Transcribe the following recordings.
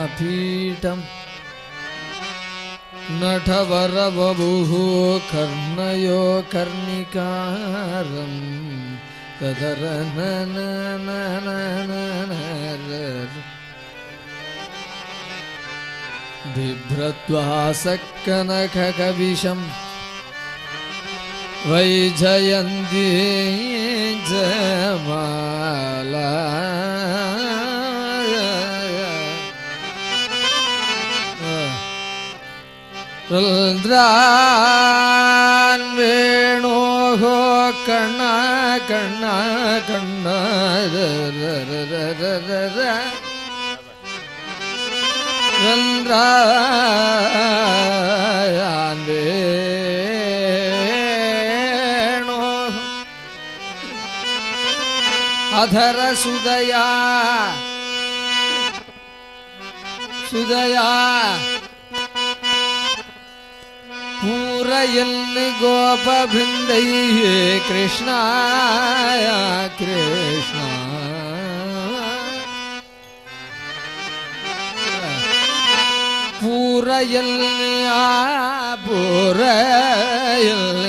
पीठम नटवरवपुः कर्णयो कर्णिकारं बिभ्रद्वासकनककविशं वैजयन्ती जमाला रुद्रान् वेणोः कण्णा कण्णा कण्णा रुद्रान् वेणोः अधर सुदया सुदया पूरयन् गोपवृन्दैः कृष्णाय कृष्ण पूरयन् पूरयन्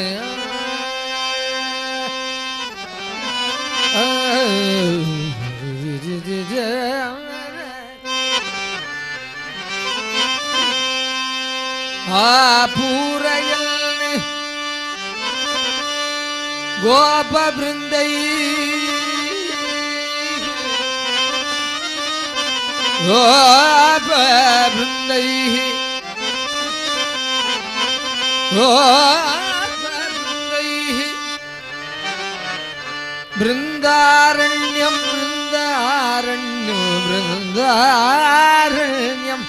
पूरयन् गोपवृन्दैः गोपवृन्दैः गोपवृन्दैः बृन्दारण्यं बृन्दारण्यं बृन्दारण्यं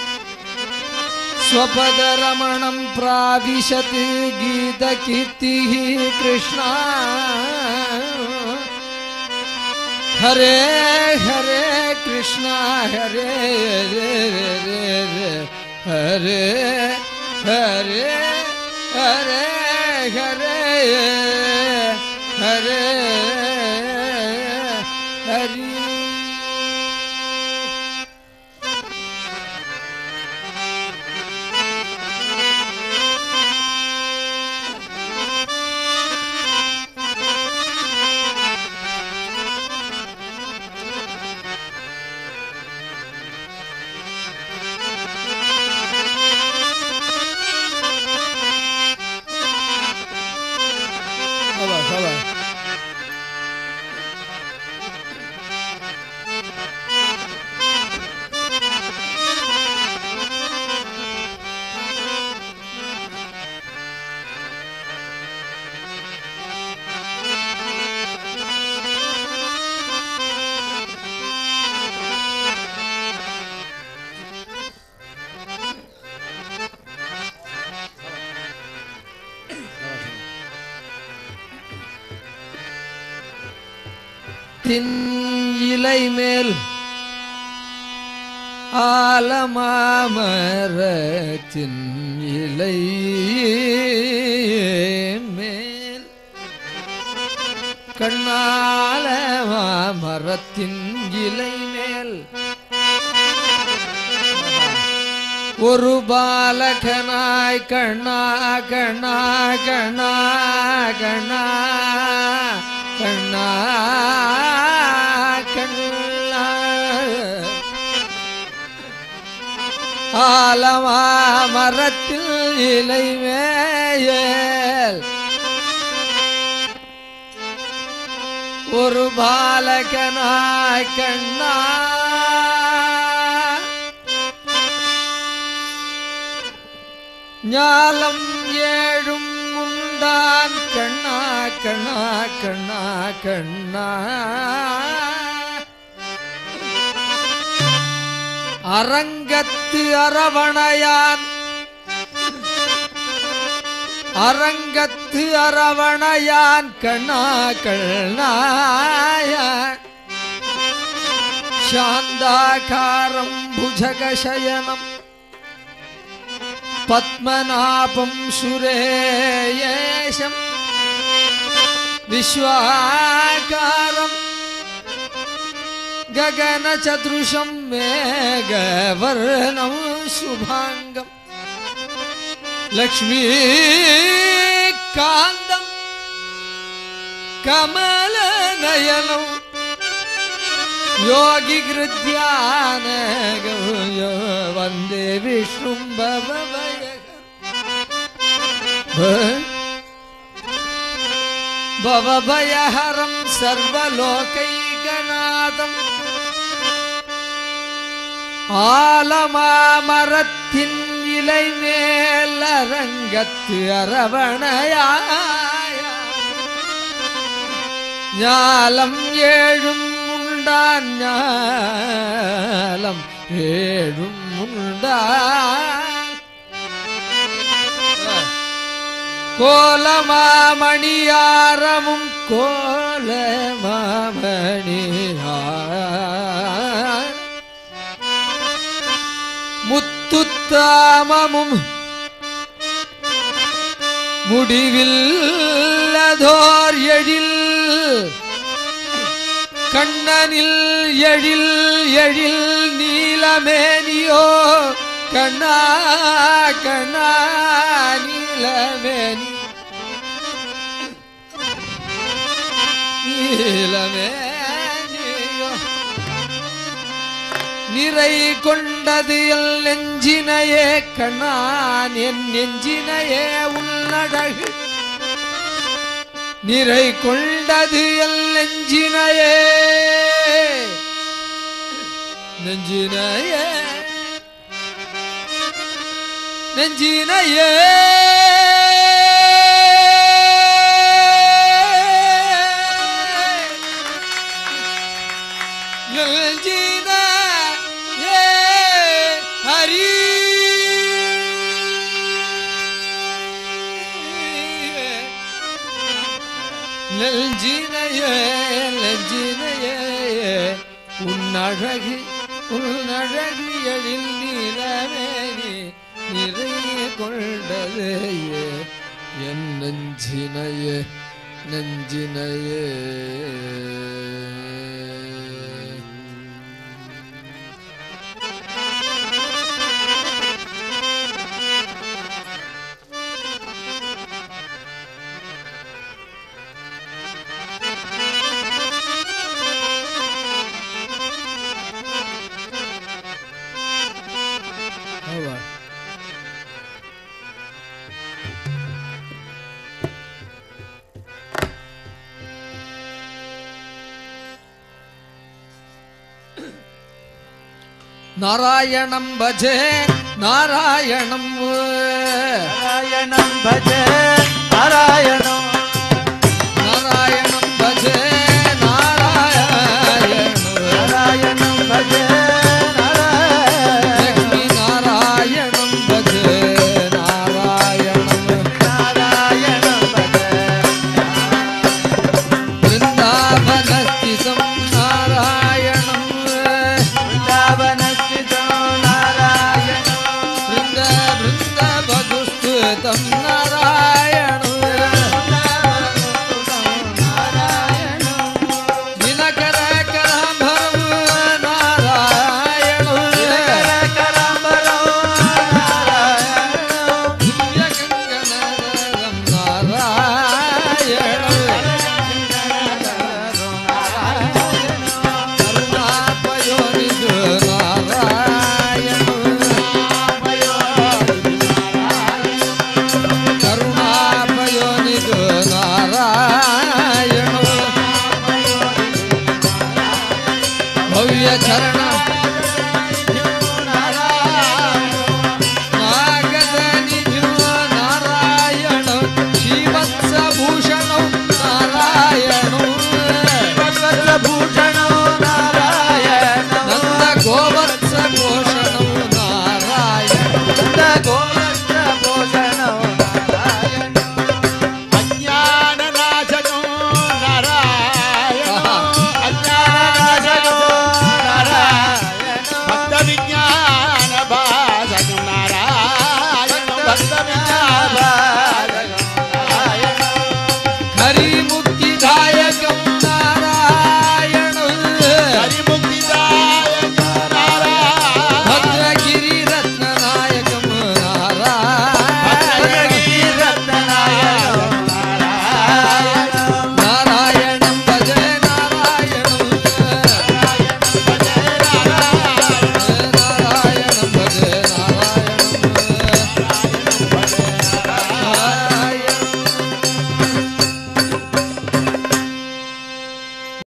स्वपदरमणं प्राविशत् गीतकीर्तिः कृष्णा हरे हरे कृष्णा हरे हरे हरे हरे हरे हरे हरि तिन इலை மேல் ஆலமாமரத்தின் இலை மேல் கண்ணால மாமரத்தின் இலை மேல் ஒரு பாலகனாய் கண்ணா கண்ணா கண்ணா கண்ணா கண்ணா கண்ணா ஆலமாமரத்தில் இலை மேல் ஒரு பாலகனாய் கண்ணா ஞாலம் ஏழும் உண்டான் கண்ணா கண்ணா கண்ணா கண்ணா அரங்கத்து அரவணையான் அரங்கத்து அரவணையான் கண்ணா கண்ணாய சாந்தாகாரம் புஜகசயனம் पद्मनाभं सुरेशं विश्वाकारं गगनचदृशं मेघवर्णं शुभांगं लक्ष्मीकान्तं कमलनयनं योगिगृध्यानगं वन्दे विष्णुं भवभयहरं सर्वलोकैकनाथम् ஆலமாமரத்தின் இலை மேல் அரங்கத்து அரவணையாய ஞாலம் ஏழும் உண்டான் ஞாலம் ஏழும் உண்டான் கோலமாமணியாரமும் கோலமாமணியார் முத்துத்தாமமும் முடிவில்லதோர் எழில் கண்ணனில் எழில் எழில் நீலமேனியோ கண்ணா கண்ணா நீலமேனி நீலமேனியோ நிறை கொண்டது எல் நெஞ்சினையே கண்ணான் என் நெஞ்சினையே உன்னழகு நிறை கொண்டது எல் நெஞ்சினையே நெஞ்சினையே நெஞ்சினையே நெஞ்சினையே நெஞ்சினையே உன்னழகு உன்னழகு எழில் நீலமேனி நிறைய கொண்டது என் நெஞ்சினையே நெஞ்சினையே नारायणं भजे नारायणं नारायणं भजे नारायणं नारायणं भजे नारायणं नारायणं भजे लक्ष्मी नारायणं भजे नारायणं नारायणं भजे वृन्दावनस्थितं नारायणं वृन्दावनस्थितं नारायणं चरण नागदनिधो नारायण श्रीवत्सभूषण नारायण वत्सभूषण नारायण नंद गोवत्सभूषण नारायण नंद गोव